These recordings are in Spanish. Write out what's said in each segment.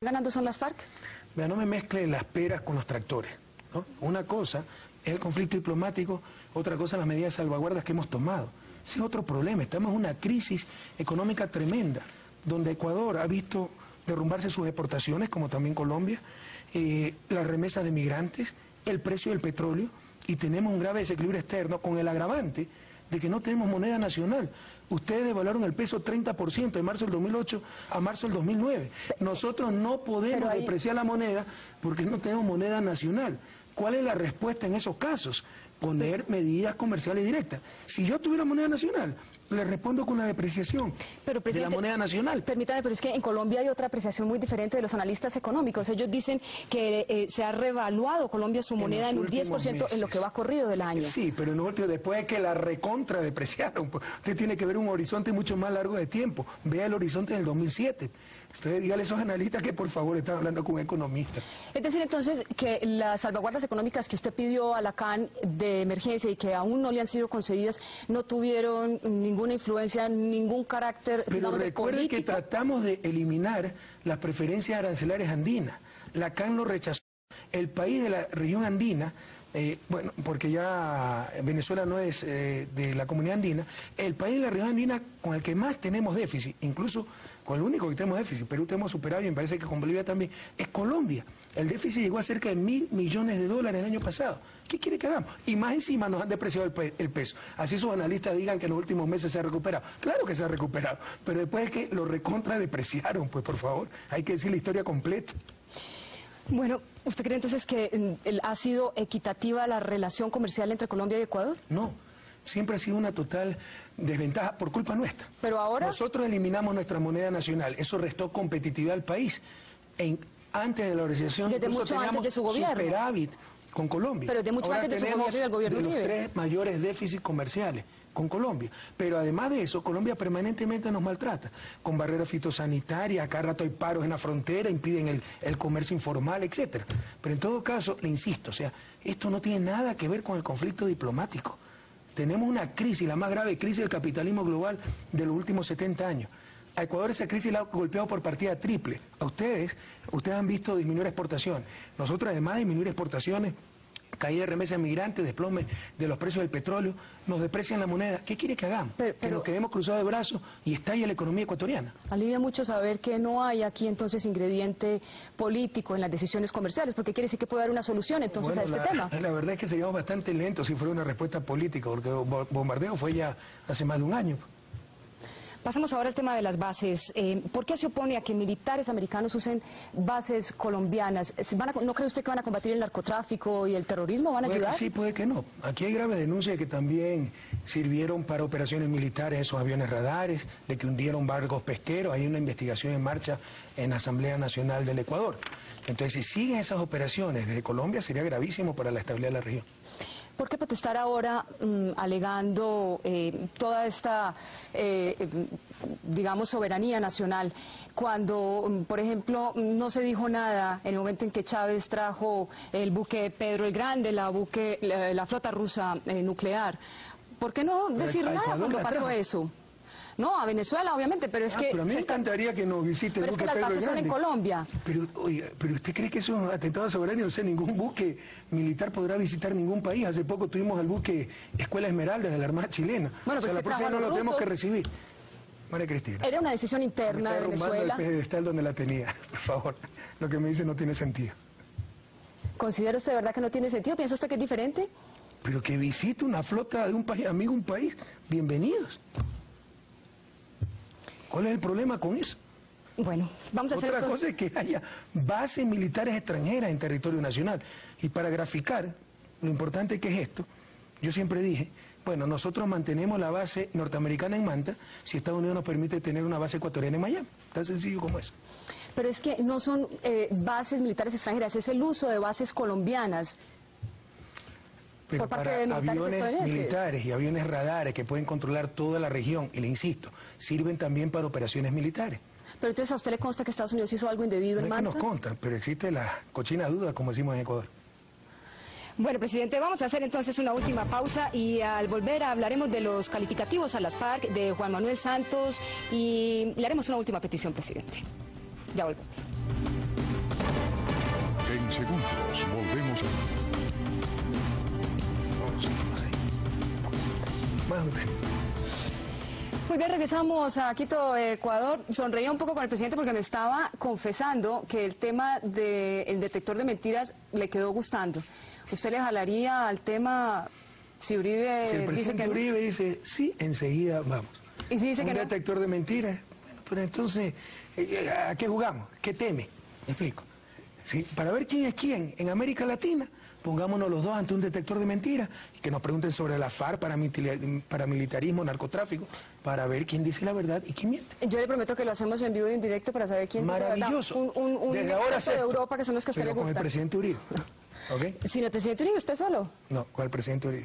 ¿Ganando son las FARC? Vea, no me mezcle las peras con los tractores, ¿no? Una cosa es el conflicto diplomático, otra cosa las medidas de salvaguardas que hemos tomado. Ese es otro problema. Estamos en una crisis económica tremenda, donde Ecuador ha visto derrumbarse sus exportaciones, como también Colombia, las remesas de migrantes, el precio del petróleo, y tenemos un grave desequilibrio externo con el agravante de que no tenemos moneda nacional. Ustedes devaluaron el peso 30% de marzo del 2008 a marzo del 2009. Nosotros no podemos depreciar la moneda porque no tenemos moneda nacional. ¿Cuál es la respuesta en esos casos? Poner medidas comerciales directas. Si yo tuviera moneda nacional, le respondo con la depreciación de la moneda nacional. Permítame, pero es que en Colombia hay otra apreciación muy diferente de los analistas económicos. Ellos dicen que se ha revaluado Colombia su moneda en un 10% en lo que va corrido del año. Sí, pero en último, después de que la recontra depreciaron, usted tiene que ver un horizonte mucho más largo de tiempo. Vea el horizonte del 2007. Usted dígale a esos analistas que por favor están hablando con un economista. Es decir, entonces, que las salvaguardas económicas que usted pidió a la CAN de emergencia y que aún no le han sido concedidas, no tuvieron ninguna influencia, ningún carácter, pero digamos, de política. Recuerde que tratamos de eliminar las preferencias arancelarias andinas. La CAN lo rechazó. El país de la región andina, bueno, porque ya Venezuela no es de la comunidad andina, el país de la región andina con el que más tenemos déficit, incluso con el único que tenemos déficit, Perú tenemos superado y me parece que con Bolivia también, es Colombia. El déficit llegó a cerca de $1.000 millones el año pasado. ¿Qué quiere que hagamos? Y más encima nos han depreciado el peso. Así sus analistas digan que en los últimos meses se ha recuperado. Claro que se ha recuperado, pero después es que lo recontra depreciaron, pues por favor, hay que decir la historia completa. Bueno, ¿usted cree entonces que ha sido equitativa la relación comercial entre Colombia y Ecuador? No, siempre ha sido una total desventaja por culpa nuestra. Pero ahora... Nosotros eliminamos nuestra moneda nacional, eso restó competitividad al país. Antes de la organización, desde mucho antes de su gobierno, superávit con Colombia. Pero de mucho ahora antes de su gobierno y del gobierno de libre. Los 3 mayores déficits comerciales con Colombia. Pero además de eso, Colombia permanentemente nos maltrata, con barreras fitosanitarias, cada rato hay paros en la frontera, impiden el comercio informal, etcétera. Pero en todo caso, le insisto, o sea, esto no tiene nada que ver con el conflicto diplomático. Tenemos una crisis, la más grave crisis del capitalismo global de los últimos 70 años. A Ecuador esa crisis la ha golpeado por partida triple. A ustedes han visto disminuir exportaciones. Nosotros, además de disminuir exportaciones, caída de remesas migrantes, desplome de los precios del petróleo, nos deprecian la moneda. ¿Qué quiere que hagamos? Que nos quedemos cruzados de brazos y estalle la economía ecuatoriana. Alivia mucho saber que no hay aquí entonces ingrediente político en las decisiones comerciales, porque quiere decir que puede haber una solución entonces a este tema. La verdad es que seríamos bastante lentos si fuera una respuesta política, porque el bombardeo fue ya hace más de un año. Pasemos ahora al tema de las bases. ¿Por qué se opone a que militares americanos usen bases colombianas? ¿No cree usted que van a combatir el narcotráfico y el terrorismo? ¿Van a ayudar? Puede que sí, puede que no. Aquí hay graves denuncias de que también sirvieron para operaciones militares esos aviones radares, de que hundieron barcos pesqueros. Hay una investigación en marcha en la Asamblea Nacional del Ecuador. Entonces, si siguen esas operaciones desde Colombia, sería gravísimo para la estabilidad de la región. ¿Por qué protestar ahora alegando toda esta, digamos, soberanía nacional, cuando, por ejemplo, no se dijo nada en el momento en que Chávez trajo el buque Pedro el Grande, la flota rusa nuclear? ¿Por qué no decir nada cuando pasó eso? No, a Venezuela, obviamente, pero es que... Pero a mí me encantaría que nos visite el buque Pedro el Grande. Pero es que las bases son en Colombia. Pero, oiga, ¿pero usted cree que eso es un atentado a soberanía? O sea, ningún buque militar podrá visitar ningún país. Hace poco tuvimos al buque Escuela Esmeralda de la Armada chilena. Bueno, o sea, la próxima no lo tenemos que recibir. María Cristina. Era una decisión interna de Venezuela. El pedestal donde la tenía, por favor. Lo que me dice no tiene sentido. ¿Considera usted de verdad que no tiene sentido? ¿Piensa usted que es diferente? Pero que visite una flota de un país amigo, un país, bienvenidos. ¿Cuál es el problema con eso? Bueno, vamos a hacer... Otra cosa es que haya bases militares extranjeras en territorio nacional. Y para graficar lo importante que es esto, yo siempre dije, bueno, nosotros mantenemos la base norteamericana en Manta si Estados Unidos nos permite tener una base ecuatoriana en Miami. Tan sencillo como eso. Pero es que no son bases militares extranjeras, es el uso de bases colombianas. Pero por parte para de militares aviones militares y aviones radares que pueden controlar toda la región, y le insisto, sirven también para operaciones militares. Pero entonces, ¿a usted le consta que Estados Unidos hizo algo indebido en Manta? No es que nos consta, pero existe la cochina duda, como decimos en Ecuador. Bueno, presidente, vamos a hacer entonces una última pausa y al volver hablaremos de los calificativos a las FARC, de Juan Manuel Santos, y le haremos una última petición, presidente. Ya volvemos. más usted. Muy bien, regresamos a Quito, Ecuador. Sonreía un poco con el presidente porque me estaba confesando que el tema del detector de mentiras le quedó gustando. ¿Usted le jalaría al tema si Uribe Si el presidente dice que Uribe dice sí, enseguida vamos. ¿Y si dice un que no? detector de mentiras? Bueno, pero entonces, ¿a qué jugamos? ¿Qué teme? Me explico. ¿Sí? Para ver quién es quién en América Latina, pongámonos los dos ante un detector de mentiras y que nos pregunten sobre la FARC, paramilitarismo, narcotráfico, para ver quién dice la verdad y quién miente. Yo le prometo que lo hacemos en vivo y en directo para saber quién dice la verdad. Maravilloso. Un Desde ahora experto de Europa que son los que a usted le pero con el gusta. presidente Uribe. ¿Ok? ¿Sin el presidente Uribe usted solo? No, con el presidente Uribe.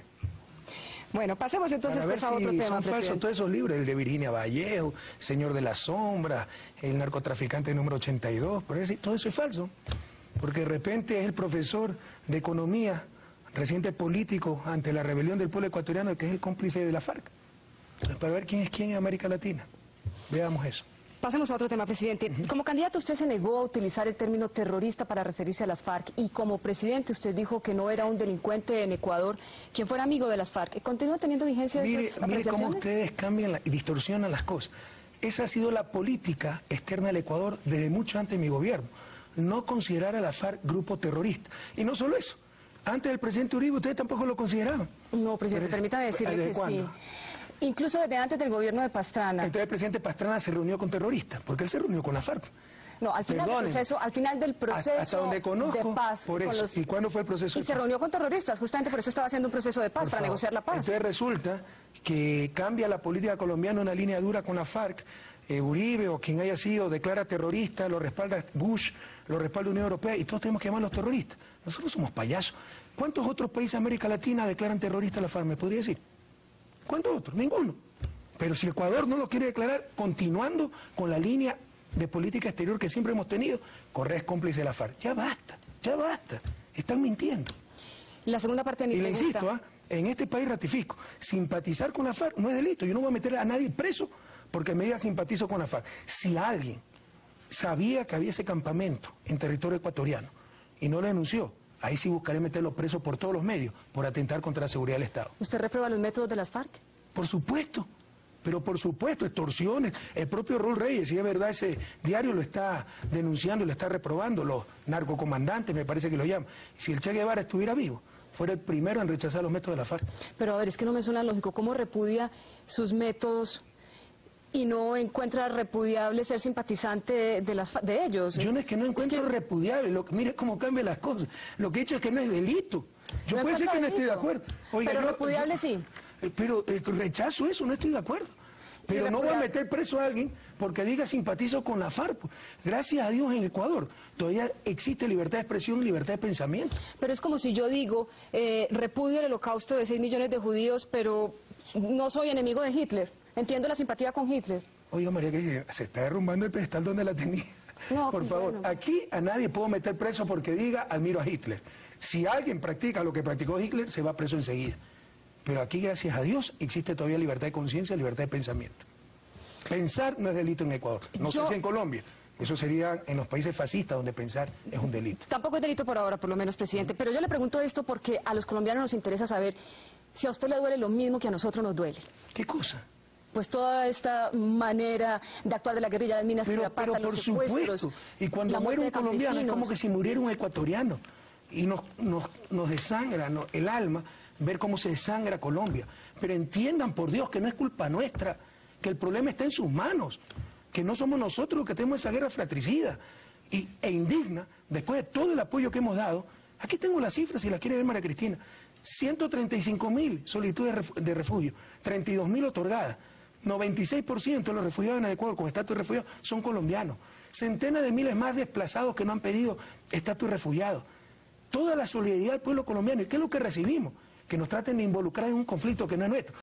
Bueno, pasemos entonces Para ver pues, a otro si tema, son falsos presidente. todos esos libros, el de Virginia Vallejo, Señor de la Sombra, el narcotraficante número 82, por decir, todo eso es falso. Porque de repente es el profesor de economía, reciente político ante la rebelión del pueblo ecuatoriano, que es el cómplice de la FARC. Entonces, para ver quién es quién en América Latina. Veamos eso. Pasemos a otro tema, presidente. Como candidato usted se negó a utilizar el término terrorista para referirse a las FARC y como presidente usted dijo que no era un delincuente en Ecuador quien fuera amigo de las FARC. ¿Continúa teniendo vigencia Mire, esas mire apreciaciones? cómo ustedes cambian y distorsionan las cosas. Esa ha sido la política externa del Ecuador desde mucho antes de mi gobierno. No considerar a la FARC grupo terrorista. Y no solo eso. Antes del presidente Uribe ustedes tampoco lo consideraban. No, presidente, permítame decirle ¿Desde que cuándo? sí. Incluso desde antes del gobierno de Pastrana. Entonces el presidente Pastrana se reunió con terroristas, porque él se reunió con la FARC. No, al final del proceso hasta donde conozco, de paz. por eso. ¿Y cuándo fue el proceso Y de se paz? reunió con terroristas, justamente por eso estaba haciendo un proceso de paz, Por para favor. negociar la paz. Entonces resulta que cambia la política colombiana una línea dura con la FARC. Uribe o quien haya sido declara terrorista, lo respalda Bush, lo respalda Unión Europea y todos tenemos que llamarlos terroristas. Nosotros somos payasos. ¿Cuántos otros países de América Latina declaran terrorista a la FARC? ¿Me podría decir? ¿Cuántos otros? Ninguno. Pero si Ecuador no lo quiere declarar, continuando con la línea de política exterior que siempre hemos tenido, Correa es cómplice de la FARC. Ya basta, ya basta. Están mintiendo. La segunda parte de mi Y le pregunta. insisto, en este país ratifico, simpatizar con la FARC no es delito. Yo no voy a meter a nadie preso porque me diga simpatizo con la FARC. Si alguien sabía que había ese campamento en territorio ecuatoriano y no lo denunció, ahí sí buscaré meterlo preso por todos los medios, por atentar contra la seguridad del Estado. ¿Usted reprueba los métodos de las FARC? Por supuesto. Pero por supuesto, extorsiones. El propio Raúl Reyes, si es verdad, ese diario lo está denunciando, lo está reprobando, los narcocomandantes, me parece que lo llaman. Si el Che Guevara estuviera vivo, fuera el primero en rechazar los métodos de la FARC. Pero a ver, es que no me suena lógico. ¿Cómo repudia sus métodos y no encuentra repudiable ser simpatizante de ellos? Yo no es que no encuentro repudiable, mire cómo cambian las cosas. Lo que he hecho es que no es delito. Yo No puede ser que no encuentra esté de delito. acuerdo. Oiga, Pero repudiable sí. Pero rechazo eso, no estoy de acuerdo. Pero no voy a meter preso a alguien porque diga simpatizo con la FARC. Gracias a Dios en Ecuador todavía existe libertad de expresión y libertad de pensamiento. Pero es como si yo digo, repudio el holocausto de 6 millones de judíos, pero no soy enemigo de Hitler. Entiendo la simpatía con Hitler. Oiga, María Cristina, se está derrumbando el pedestal donde la tenía. No, por favor, bueno. aquí a nadie puedo meter preso porque diga admiro a Hitler. Si alguien practica lo que practicó Hitler, se va preso enseguida. Pero aquí, gracias a Dios, existe todavía libertad de conciencia, libertad de pensamiento. Pensar no es delito en Ecuador. No sé si en Colombia. Eso sería en los países fascistas donde pensar es un delito. Tampoco es delito por ahora, por lo menos, presidente. Pero yo le pregunto esto porque a los colombianos nos interesa saber si a usted le duele lo mismo que a nosotros nos duele. ¿Qué cosa? Pues toda esta manera de actuar de la guerrilla de las minas, Pero Quirapata, por los secuestros, supuesto. Y cuando la muere muerte un de colombiano es como campesinos. que si muriera un ecuatoriano. Y nos desangra el alma ver cómo se desangra Colombia. Pero entiendan, por Dios, que no es culpa nuestra, que el problema está en sus manos, que no somos nosotros los que tenemos esa guerra fratricida e indigna, después de todo el apoyo que hemos dado. Aquí tengo las cifras, si las quiere ver María Cristina. 135.000 solicitudes de refugio, 32.000 otorgadas. 96% de los refugiados en el Ecuador con estatus de refugiado son colombianos. Centenas de miles más desplazados que no han pedido estatus de refugiado. Toda la solidaridad del pueblo colombiano. ¿Y qué es lo que recibimos? Que nos traten de involucrar en un conflicto que no es nuestro.